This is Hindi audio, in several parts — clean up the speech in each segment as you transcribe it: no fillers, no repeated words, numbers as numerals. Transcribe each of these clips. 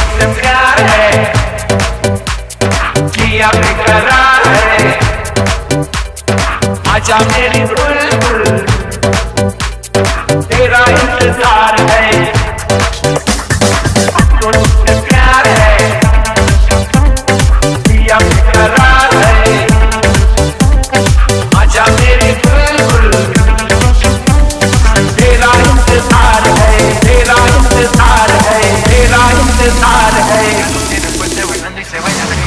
तुझसे प्यार है, किया बेकरार है, आजा मेरी बुलबुल, तेरा इंतजार है। तुझसे प्यार है, किया बेकरार है, आजा मेरी बुलबुल, तेरा इंतजार है, तेरा इंतजार है, तेरा इंतजार है। Después de bailando y se baila así.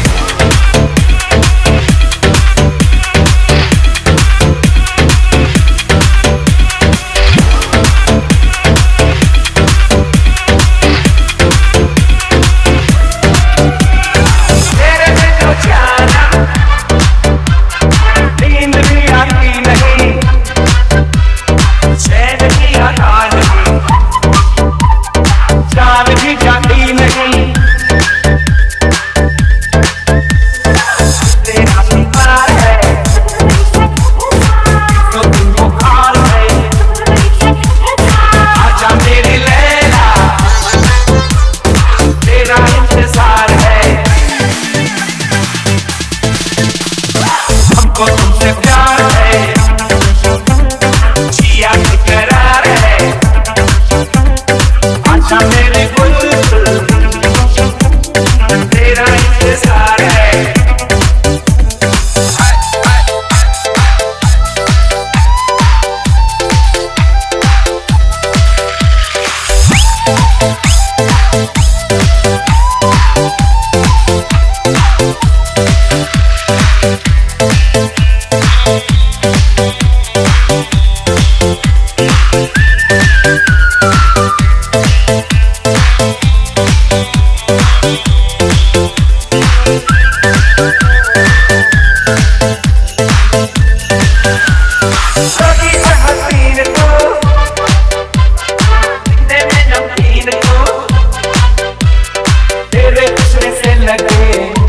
तुमसे प्यार है, जिया बेकरार है, आजा मेरी बुलबुल, तेरा इंतजार है। तेरे हुस्न से लगे